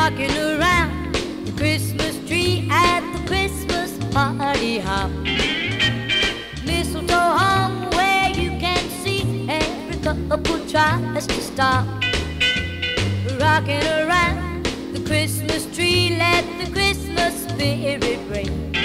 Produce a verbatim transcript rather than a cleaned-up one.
rocking around the Christmas tree at the Christmas party hop. Mistletoe hung where you can see every couple tries to stop. Rocking around the Christmas tree, let the Christmas spirit ring.